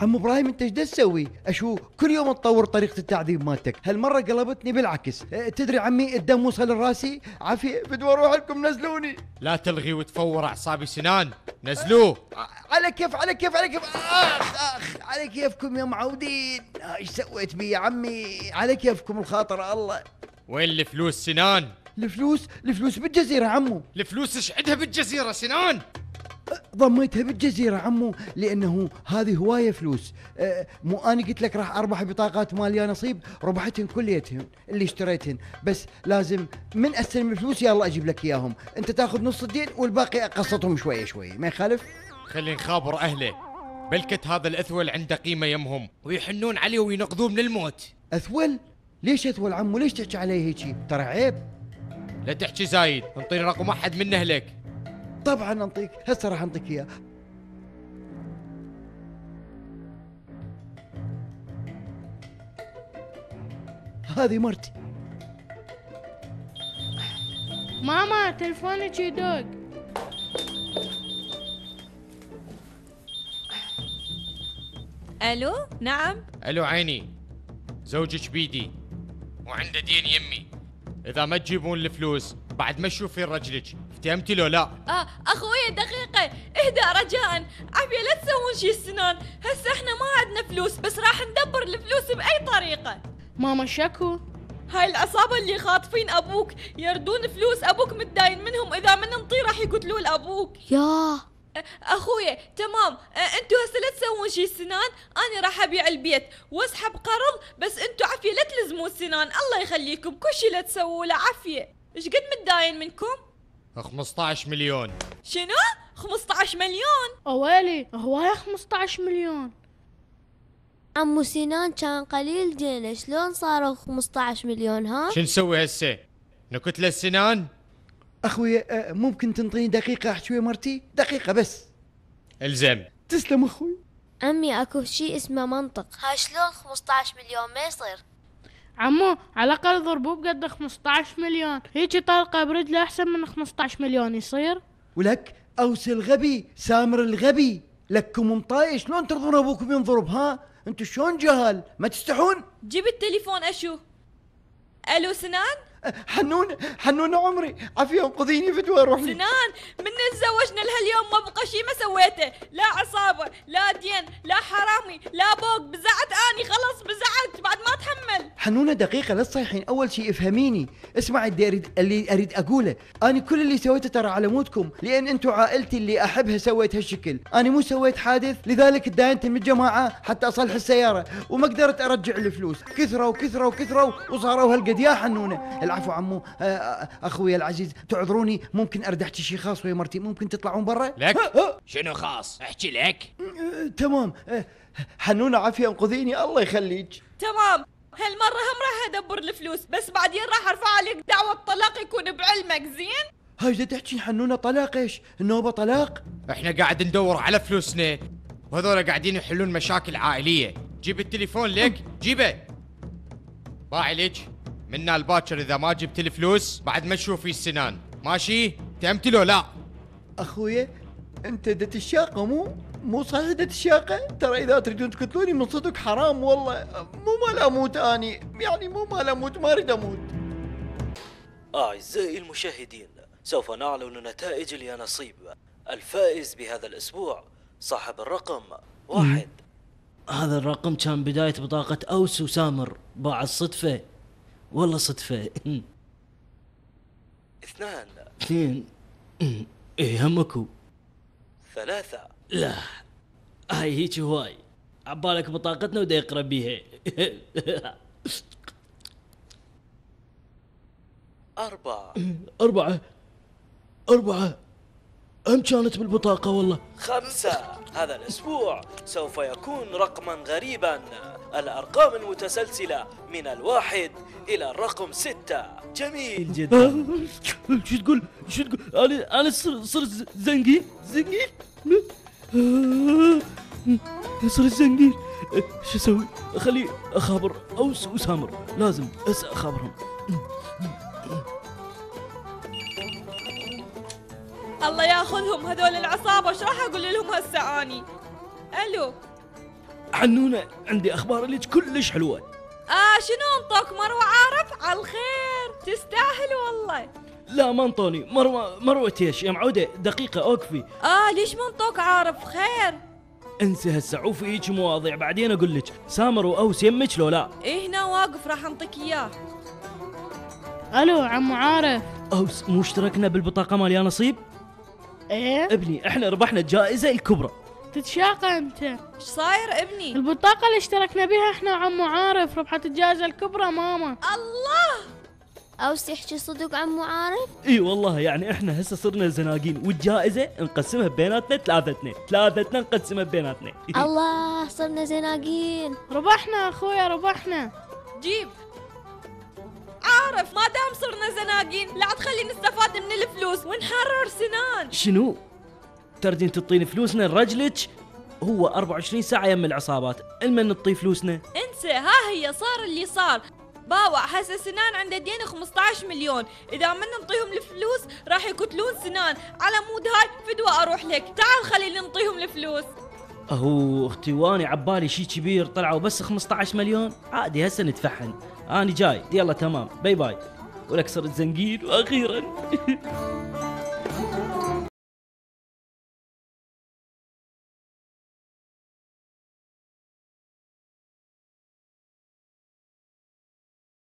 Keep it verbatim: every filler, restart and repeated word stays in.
عم ابراهيم انت ايش تسوي؟ اشو كل يوم تطور طريقه التعذيب مالتك، هالمره قلبتني بالعكس. اه تدري عمي الدم وصل لراسي، عافيه بدي اروح لكم نزلوني. لا تلغي وتفور اعصابي سنان، نزلوه. اه على كيف على كيف على كيف اخ اخ على كيفكم يا معودين. اه ايش سويت بي يا عمي؟ على كيفكم الخاطر الله. وين الفلوس سنان؟ الفلوس الفلوس بالجزيره عمو. الفلوس ايش عندها بالجزيره سنان؟ ضميتها بالجزيرة عمو لأنه هذه هواية فلوس. أه مو أنا قلت لك راح أربح بطاقات مالية نصيب، ربحتهن كليتهن اللي اشتريتهن، بس لازم من أستلم الفلوس يلا أجيب لك إياهم، أنت تاخذ نص الدين والباقي أقسطهم شوية شوية، ما يخالف؟ خلي نخابر أهله، بلكت هذا الأثول عنده قيمة يمهم ويحنون عليه وينقذوه من الموت. أثول؟ ليش أثول عمو؟ ليش تحكي عليه هيجي؟ ترى عيب. لا تحكي زايد، انطيني رقم أحد من أهلك. طبعا انطيك، هسه راح انطيك اياه. هذه مرتي. ماما تلفونك يدق. الو نعم. الو عيني، زوجك بيدي وعنده دين يمي، اذا ما تجيبون الفلوس بعد ما تشوفين رجلك، افتهمتي لو لا؟ اه اخوي دقيقة اهدأ رجاء، عافية لا تسوون شي السنان، هسه احنا ما عندنا فلوس بس راح ندبر الفلوس بأي طريقة. ماما شكو؟ هاي العصابة اللي خاطفين ابوك يردون فلوس ابوك متداين منهم، اذا من نطي راح يقتلون ابوك. ياه اخويا تمام، انتوا هسه لا تسوون شي السنان، انا راح ابيع البيت واسحب قرض، بس انتوا عافية لا تلزمون السنان، الله يخليكم كل شي لا تسووا له عافية. ايش قد متداين منكم؟ خمسطعش مليون. شنو؟ خمسطعش مليون؟ اويلي هواية خمسطعش مليون. عمو سنان كان قليل دينه، شلون صاروا خمسطعش مليون ها؟ شو نسوي هسه؟ نكت له السنان؟ اخوي أه ممكن تنطيني دقيقة احكي ويا مرتي؟ دقيقة بس. الزم. تسلم اخوي. عمي اكو شي اسمه منطق، ها شلون خمسطعش مليون ما يصير؟ عمو على الاقل ضربوه بقد خمسطعش مليون، هيجي طلقه برجله احسن من خمسطعش مليون يصير؟ ولك اوس الغبي سامر الغبي، لكم مطاي شلون ترضون ابوكم ينضرب؟ ها انتو شلون جهال ما تستحون؟ جيب التليفون اشوف. الو سنان؟ حنون حنون عمري عافية انقذيني فدوى اروح. سنان من تزوجنا لهاليوم ما بقى شي ما سويته، لا عصابة لا دين لا حرامي لا بوق، بزعت اني خلص بزعت بعد ما اتحمل. حنونة دقيقة لا تصيحين، اول شيء افهميني، اسمعي اللي اريد اللي اريد اقوله، انا كل اللي سويته ترى على مودكم، لان انتو عائلتي اللي احبها سويت هالشكل، انا مو سويت حادث لذلك تداينت من الجماعة حتى اصلح السيارة وما قدرت ارجع الفلوس، كثروا وكثروا وكثروا وصاروا هالقد. يا حنونة العفو عمو، اخوي العزيز تعذروني، ممكن ارد احكي شيء خاص ويا مرتي، ممكن تطلعون برا؟ لك؟ شنو خاص؟ احكي لك. تمام. حنونة عافية انقذيني الله يخليك. تمام هالمرة هم راح ادبر الفلوس، بس بعدين راح ارفع عليك دعوة طلاق يكون بعلمك زين؟ هاي جا تحكي حنونة طلاق؟ ايش النوبة طلاق؟ احنا قاعد ندور على فلوسنا وهذول قاعدين يحلون مشاكل عائلية. جيب التليفون لك جيبه. باعي لك منا الباكر اذا ما جبت الفلوس بعد ما تشوفي السنان، ماشي؟ فهمتي لو لا؟ اخويا انت دت الشاقة مو مو صحيح دت الشاقة، ترى اذا تريدون تقتلوني من صدق حرام والله، مو مال اموت اني، يعني مو مال اموت، ما اريد اموت. اعزائي المشاهدين، سوف نعلن نتائج اليانصيب. الفائز بهذا الاسبوع صاحب الرقم واحد. هذا الرقم كان بداية بطاقة اوس وسامر، باع الصدفة، والله صدفة. اثنان. اثنين. ايه همكو. ثلاثة. لا هاي هيك هواي، عبالك بطاقتنا ودا يقرا بيها. أربعة. أربعة. أربعة هم كانت بالبطاقة والله. خمسة. هذا الأسبوع سوف يكون رقما غريبا، الأرقام المتسلسلة من الواحد إلى الرقم ستة. جميل جدا. شو تقول شو تقول أنا أنا صرت زنقين زنقين صرت زنقين. شو أسوي؟ خلي أخابر أوس وسامر، لازم هسه أخابرهم. الله ياخذهم هذول العصابة، ايش راح اقول لهم هسه اني؟ الو حنونه عندي اخبار لك كلش حلوه. اه شنو انطوك مروه عارف؟ على الخير تستاهل والله. لا ما انطوني مروه. مروه ايش يا معوده؟ دقيقه اوقفي. اه ليش ما انطوك عارف؟ خير انسى هسه عوفي هيك مواضيع بعدين اقول لك. سامر واوس يمك لو لا؟ ايه هنا واقف راح انطيك اياه. الو عمو عارف. اوس مو اشتركنا بالبطاقه مال يا نصيب؟ ايه ابني احنا ربحنا الجائزه الكبرى. تتشاقى انت. ايش صاير ابني؟ البطاقة اللي اشتركنا بها احنا وعمو عارف ربحت الجائزة الكبرى ماما. الله أوس يحكي صدق عمو عارف؟ اي والله يعني احنا هسه صرنا زناقين والجائزه نقسمها بيناتنا ثلاثتنا ثلاثتنا نقسمها بيناتنا. الله صرنا زناقين. ربحنا اخويا ربحنا. جيب عارف ما دام صرنا زناقين لا تخلي نستفاد من الفلوس ونحرر سنان. شنو؟ ترجين تعطيني فلوسنا لرجلك؟ هو أربعة وعشرين ساعة يم العصابات، المن نعطيه فلوسنا؟ انسى ها هي صار اللي صار. باوع هسه سنان عنده دين خمسة عشر مليون، اذا من نعطيهم الفلوس راح يقتلون سنان. على مود هاي فدوة اروح لك، تعال خلينا نعطيهم الفلوس. اهو اختي واني عبالي شي كبير طلعوا بس خمسة عشر مليون. عادي هسه نتفحن. اني جاي يلا تمام باي باي. ولك صرت زنقين واخيرا.